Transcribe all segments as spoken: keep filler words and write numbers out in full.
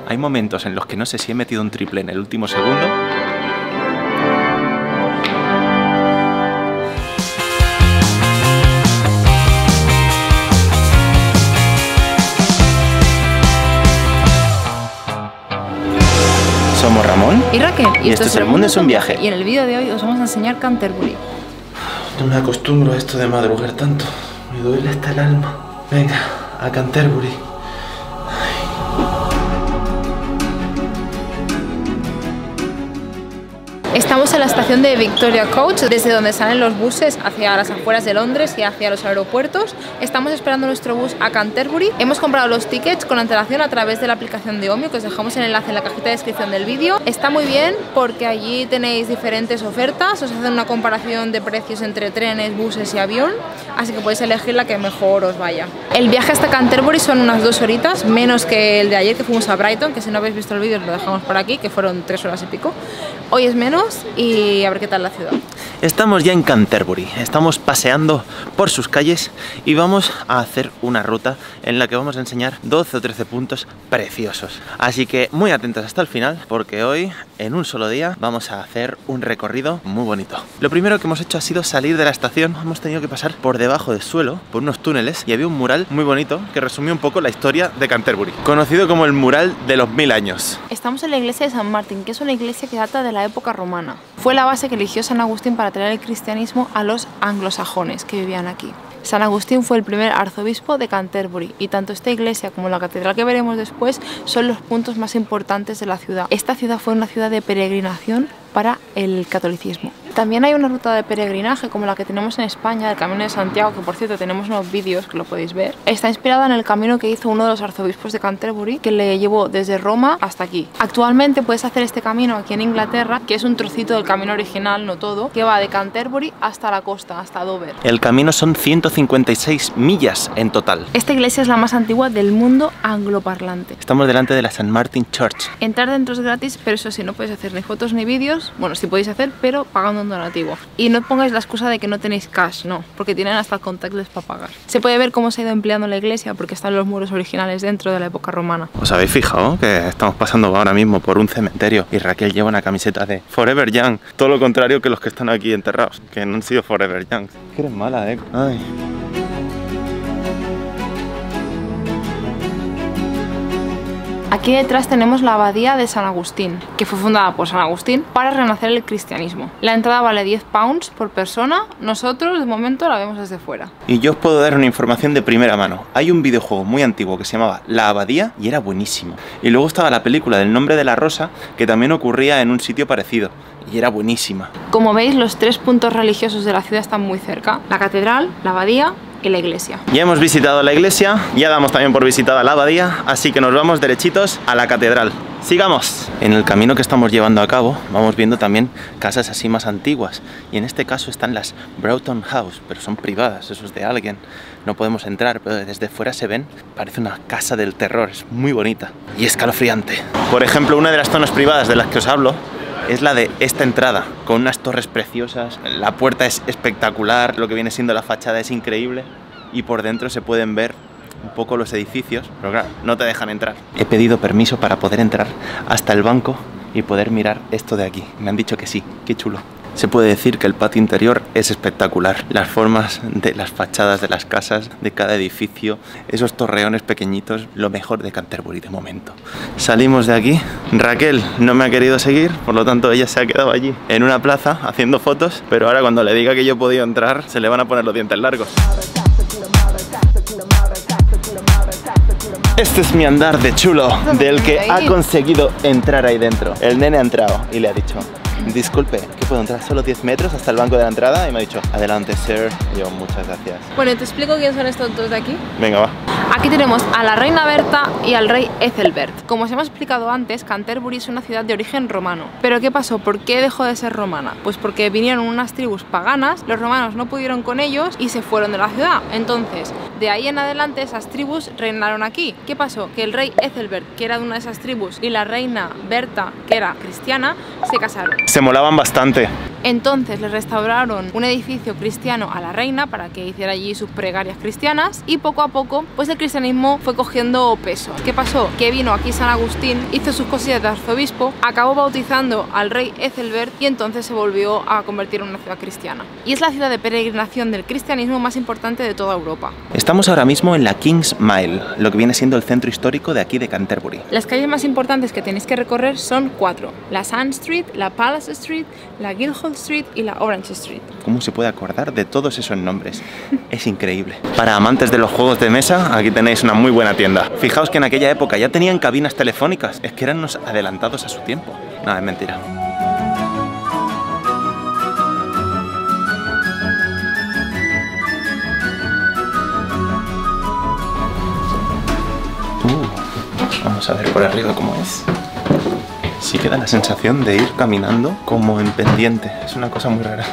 Hay momentos en los que no sé si he metido un triple en el último segundo. Somos Ramón y Raquel, y, y esto, esto es El Mundo es un Viaje. Y en el vídeo de hoy os vamos a enseñar Canterbury. No me acostumbro a esto de madrugar tanto. Me duele hasta el alma. Venga, a Canterbury. Estamos en la estación de Victoria Coach, desde donde salen los buses hacia las afueras de Londres y hacia los aeropuertos. Estamos esperando nuestro bus a Canterbury. Hemos comprado los tickets con antelación a través de la aplicación de Omio, que os dejamos el enlace en la cajita de descripción del vídeo. Está muy bien porque allí tenéis diferentes ofertas, os hacen una comparación de precios entre trenes, buses y avión, así que podéis elegir la que mejor os vaya. El viaje hasta Canterbury son unas dos horitas, menos que el de ayer que fuimos a Brighton, que si no habéis visto el vídeo os lo dejamos por aquí, que fueron tres horas y pico. Hoy es menos y a ver qué tal la ciudad. Estamos ya en Canterbury, estamos paseando por sus calles y vamos a hacer una ruta en la que vamos a enseñar doce o trece puntos preciosos. Así que muy atentos hasta el final porque hoy, en un solo día, vamos a hacer un recorrido muy bonito. Lo primero que hemos hecho ha sido salir de la estación. Hemos tenido que pasar por debajo del suelo, por unos túneles, y había un mural muy bonito que resumía un poco la historia de Canterbury, conocido como el mural de los mil años. Estamos en la iglesia de San Martín, que es una iglesia que data de la época romana. Fue la base que eligió San Agustín para traer el cristianismo a los anglosajones que vivían aquí. San Agustín fue el primer arzobispo de Canterbury y tanto esta iglesia como la catedral que veremos después son los puntos más importantes de la ciudad. Esta ciudad fue una ciudad de peregrinación para el catolicismo. También hay una ruta de peregrinaje como la que tenemos en España, el Camino de Santiago, que por cierto tenemos unos vídeos que lo podéis ver. Está inspirada en el camino que hizo uno de los arzobispos de Canterbury, que le llevó desde Roma hasta aquí. Actualmente puedes hacer este camino aquí en Inglaterra, que es un trocito del camino original, no todo, que va de Canterbury hasta la costa, hasta Dover. El camino son ciento cincuenta y seis millas en total. Esta iglesia es la más antigua del mundo angloparlante. Estamos delante de la Saint Martin Church. Entrar dentro es gratis, pero eso sí, no podéis hacer ni fotos ni vídeos. Bueno, sí podéis hacer, pero pagando un donativo. Y no pongáis la excusa de que no tenéis cash, no, porque tienen hasta contactless para pagar. Se puede ver cómo se ha ido empleando la iglesia porque están los muros originales dentro de la época romana. ¿Os habéis fijado que estamos pasando ahora mismo por un cementerio y Raquel lleva una camiseta de Forever Young? Todo lo contrario que los que están aquí enterrados, que no han sido Forever Young. Que eres mala, eh. Ay. Aquí detrás tenemos la abadía de San Agustín, que fue fundada por San Agustín para renacer el cristianismo. La entrada vale diez pounds por persona, nosotros de momento la vemos desde fuera. Y yo os puedo dar una información de primera mano. Hay un videojuego muy antiguo que se llamaba La Abadía y era buenísimo. Y luego estaba la película del Nombre de la Rosa, que también ocurría en un sitio parecido. Y era buenísima. Como veis, los tres puntos religiosos de la ciudad están muy cerca. La catedral, la abadía y la iglesia. Ya hemos visitado la iglesia, ya damos también por visitada la abadía, así que nos vamos derechitos a la catedral. ¡Sigamos! En el camino que estamos llevando a cabo vamos viendo también casas así más antiguas y en este caso están las Broughton House, pero son privadas, eso es de alguien. No podemos entrar, pero desde fuera se ven, parece una casa del terror, es muy bonita y escalofriante. Por ejemplo, una de las zonas privadas de las que os hablo es la de esta entrada, con unas torres preciosas, la puerta es espectacular, lo que viene siendo la fachada es increíble y por dentro se pueden ver un poco los edificios, pero claro, no te dejan entrar. He pedido permiso para poder entrar hasta el banco y poder mirar esto de aquí. Me han dicho que sí, qué chulo. Se puede decir que el patio interior es espectacular. Las formas de las fachadas de las casas, de cada edificio, esos torreones pequeñitos, lo mejor de Canterbury de momento. Salimos de aquí. Raquel no me ha querido seguir, por lo tanto ella se ha quedado allí en una plaza haciendo fotos, pero ahora cuando le diga que yo he podido entrar, se le van a poner los dientes largos. Este es mi andar de chulo, del que ha conseguido entrar ahí dentro. El nene ha entrado y le ha dicho: disculpe, ¿que puedo entrar solo diez metros hasta el banco de la entrada? Y me ha dicho: adelante, sir. Y yo, muchas gracias. Bueno, ¿te explico quiénes son estos dos de aquí? Venga, va. Aquí tenemos a la reina Berta y al rey Ethelbert. Como os hemos explicado antes, Canterbury es una ciudad de origen romano. ¿Pero qué pasó? ¿Por qué dejó de ser romana? Pues porque vinieron unas tribus paganas, los romanos no pudieron con ellos y se fueron de la ciudad. Entonces, de ahí en adelante esas tribus reinaron aquí. ¿Qué pasó? Que el rey Ethelbert, que era de una de esas tribus, y la reina Berta, que era cristiana, se casaron. Se molaban bastante. Entonces le restauraron un edificio cristiano a la reina para que hiciera allí sus pregarias cristianas y poco a poco pues el cristianismo fue cogiendo peso. ¿Qué pasó? Que vino aquí San Agustín, hizo sus cosillas de arzobispo, acabó bautizando al rey Ethelbert y entonces se volvió a convertir en una ciudad cristiana. Y es la ciudad de peregrinación del cristianismo más importante de toda Europa. Estamos ahora mismo en la King's Mile, lo que viene siendo el centro histórico de aquí de Canterbury. Las calles más importantes que tenéis que recorrer son cuatro: la Sand Street, la Palace Street, la Guildhall Street y la Orange Street. ¿Cómo se puede acordar de todos esos nombres? Es increíble. Para amantes de los juegos de mesa, aquí tenéis una muy buena tienda. Fijaos que en aquella época ya tenían cabinas telefónicas, es que eran unos adelantados a su tiempo. Nada, es mentira. Uh, vamos a ver por arriba cómo es. Sí que da la sensación de ir caminando como en pendiente, es una cosa muy rara.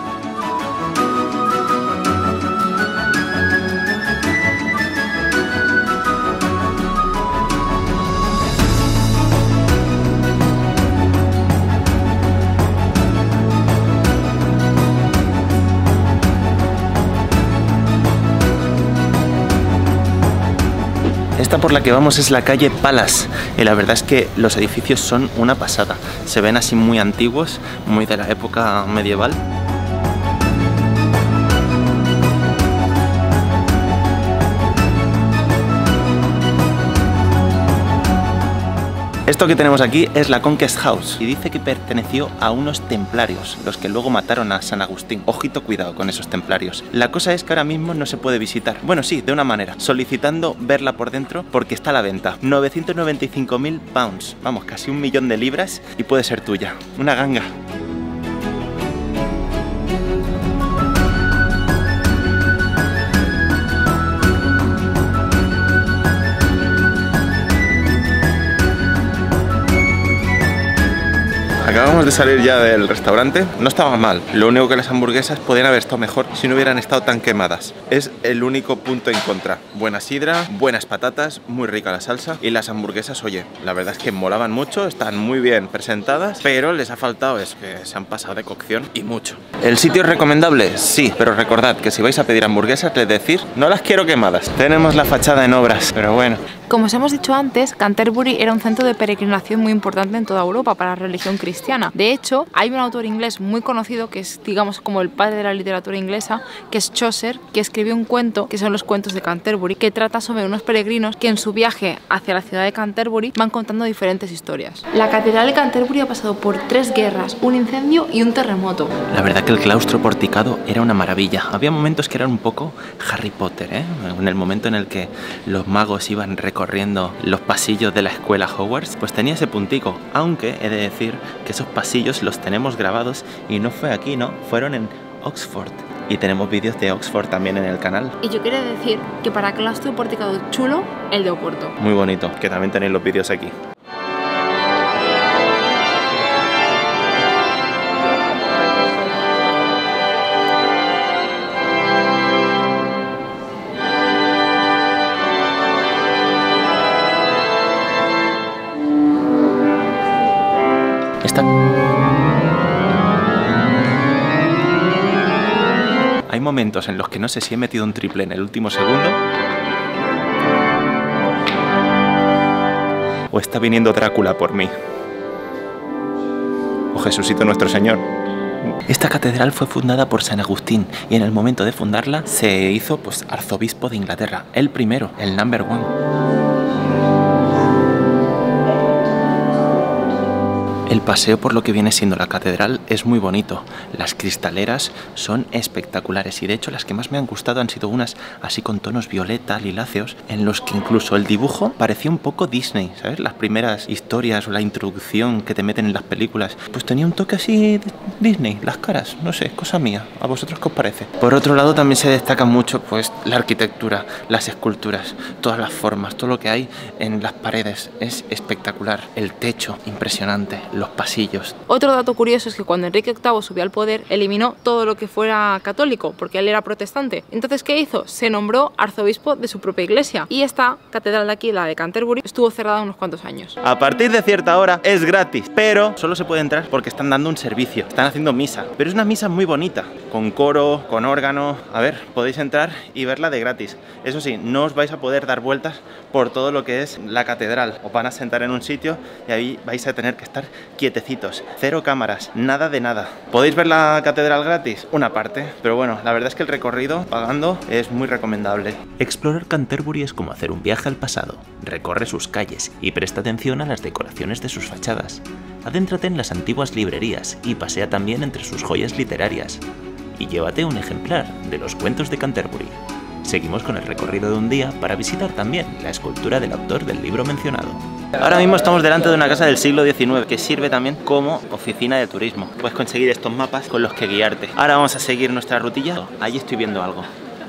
Esta por la que vamos es la calle Palace y la verdad es que los edificios son una pasada. Se ven así muy antiguos, muy de la época medieval. Esto que tenemos aquí es la Conquest House y dice que perteneció a unos templarios, los que luego mataron a San Agustín. Ojito, cuidado con esos templarios. La cosa es que ahora mismo no se puede visitar. Bueno, sí, de una manera, solicitando verla por dentro porque está a la venta. novecientos noventa y cinco mil pounds, vamos, casi un millón de libras y puede ser tuya. Una ganga. Acabamos de salir ya del restaurante, no estaba mal, lo único que las hamburguesas podrían haber estado mejor si no hubieran estado tan quemadas. Es el único punto en contra. Buena sidra, buenas patatas, muy rica la salsa y las hamburguesas, oye, la verdad es que molaban mucho, están muy bien presentadas, pero les ha faltado es que se han pasado de cocción y mucho. ¿El sitio es recomendable? Sí, pero recordad que si vais a pedir hamburguesas, les decir, no las quiero quemadas. Tenemos la fachada en obras, pero bueno. Como os hemos dicho antes, Canterbury era un centro de peregrinación muy importante en toda Europa para la religión cristiana. De hecho, hay un autor inglés muy conocido que es, digamos, como el padre de la literatura inglesa, que es Chaucer, que escribió un cuento, que son los cuentos de Canterbury, que trata sobre unos peregrinos que en su viaje hacia la ciudad de Canterbury van contando diferentes historias. La catedral de Canterbury ha pasado por tres guerras, un incendio y un terremoto. La verdad que el claustro porticado era una maravilla. Había momentos que eran un poco Harry Potter, ¿eh? En el momento en el que los magos iban recorriendo corriendo los pasillos de la escuela Hogwarts, pues tenía ese puntico, aunque he de decir que esos pasillos los tenemos grabados y no fue aquí, ¿no? Fueron en Oxford y tenemos vídeos de Oxford también en el canal. Y yo quiero decir que para claustro porticado chulo, el de Oporto. Muy bonito, que también tenéis los vídeos aquí. Esta... Hay momentos en los que no sé si he metido un triple en el último segundo o está viniendo Drácula por mí o Jesucito nuestro Señor. Esta catedral fue fundada por San Agustín y en el momento de fundarla se hizo pues arzobispo de Inglaterra, el primero, el number one. El paseo por lo que viene siendo la catedral es muy bonito. Las cristaleras son espectaculares y de hecho las que más me han gustado han sido unas así con tonos violeta, liláceos, en los que incluso el dibujo parecía un poco Disney, ¿sabes? Las primeras historias o la introducción que te meten en las películas, pues tenía un toque así de Disney, las caras, no sé, cosa mía. ¿A vosotros qué os parece? Por otro lado también se destaca mucho pues la arquitectura, las esculturas, todas las formas, todo lo que hay en las paredes es espectacular. El techo, impresionante. Los pasillos. Otro dato curioso es que cuando Enrique octavo subió al poder, eliminó todo lo que fuera católico, porque él era protestante. Entonces, ¿qué hizo? Se nombró arzobispo de su propia iglesia. Y esta catedral de aquí, la de Canterbury, estuvo cerrada unos cuantos años. A partir de cierta hora es gratis, pero solo se puede entrar porque están dando un servicio. Están haciendo misa, pero es una misa muy bonita, con coro, con órgano. A ver, podéis entrar y verla de gratis. Eso sí, no os vais a poder dar vueltas por todo lo que es la catedral. Os van a sentar en un sitio y ahí vais a tener que estar quietecitos. Cero cámaras, nada de nada. ¿Podéis ver la catedral gratis? Una parte, pero bueno, la verdad es que el recorrido pagando es muy recomendable. Explorar Canterbury es como hacer un viaje al pasado. Recorre sus calles y presta atención a las decoraciones de sus fachadas. Adéntrate en las antiguas librerías y pasea también entre sus joyas literarias. Y llévate un ejemplar de los cuentos de Canterbury. Seguimos con el recorrido de un día para visitar también la escultura del autor del libro mencionado. Ahora mismo estamos delante de una casa del siglo diecinueve que sirve también como oficina de turismo. Puedes conseguir estos mapas con los que guiarte. Ahora vamos a seguir nuestra rutilla. Allí estoy viendo algo.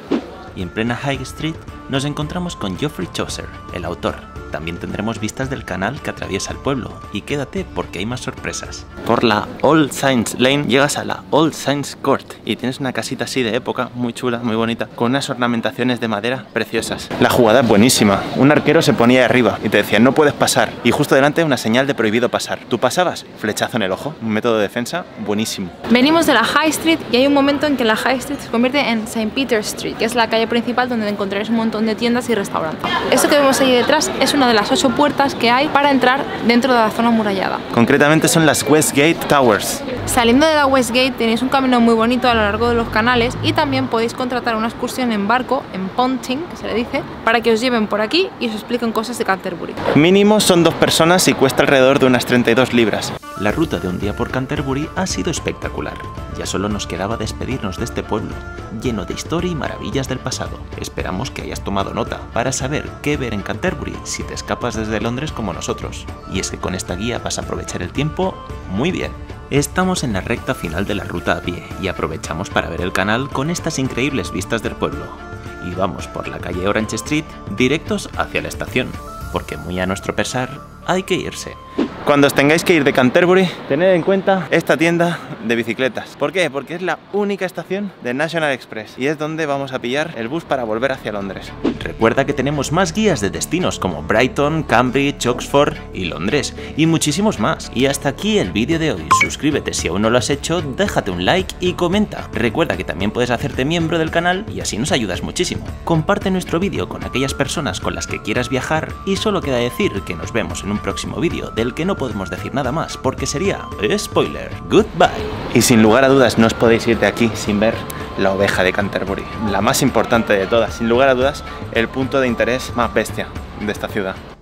Y en plena High Street nos encontramos con Geoffrey Chaucer, el autor. También tendremos vistas del canal que atraviesa el pueblo, y quédate porque hay más sorpresas. Por la All Saints Lane llegas a la All Saints Court y tienes una casita así de época, muy chula, muy bonita, con unas ornamentaciones de madera preciosas. La jugada es buenísima. Un arquero se ponía arriba y te decía no puedes pasar, y justo delante una señal de prohibido pasar. Tú pasabas, flechazo en el ojo, un método de defensa buenísimo. Venimos de la High Street y hay un momento en que la High Street se convierte en Saint Peter's Street, que es la calle principal donde encontraréis un montón de tiendas y restaurantes. Esto que vemos ahí detrás es una de las ocho puertas que hay para entrar dentro de la zona amurallada. Concretamente son las Westgate Towers. Saliendo de la Westgate tenéis un camino muy bonito a lo largo de los canales y también podéis contratar una excursión en barco, en ponting, que se le dice, para que os lleven por aquí y os expliquen cosas de Canterbury. Mínimo son dos personas y cuesta alrededor de unas treinta y dos libras. La ruta de un día por Canterbury ha sido espectacular. Ya solo nos quedaba despedirnos de este pueblo, lleno de historia y maravillas del pasado. Esperamos que hayas tomado nota para saber qué ver en Canterbury si te escapas desde Londres como nosotros. Y es que con esta guía vas a aprovechar el tiempo muy bien. Estamos en la recta final de la ruta a pie y aprovechamos para ver el canal con estas increíbles vistas del pueblo. Y vamos por la calle Orange Street directos hacia la estación, porque muy a nuestro pesar hay que irse. Cuando os tengáis que ir de Canterbury, tened en cuenta esta tienda de bicicletas. ¿Por qué? Porque es la única estación de National Express y es donde vamos a pillar el bus para volver hacia Londres. Recuerda que tenemos más guías de destinos como Brighton, Cambridge, Oxford y Londres, y muchísimos más. Y hasta aquí el vídeo de hoy. Suscríbete si aún no lo has hecho, déjate un like y comenta. Recuerda que también puedes hacerte miembro del canal y así nos ayudas muchísimo. Comparte nuestro vídeo con aquellas personas con las que quieras viajar y solo queda decir que nos vemos en un próximo vídeo del que no podemos decir nada más porque sería spoiler. Goodbye. Y sin lugar a dudas no os podéis ir de aquí sin ver la oveja de Canterbury, la más importante de todas, sin lugar a dudas el punto de interés más bestia de esta ciudad.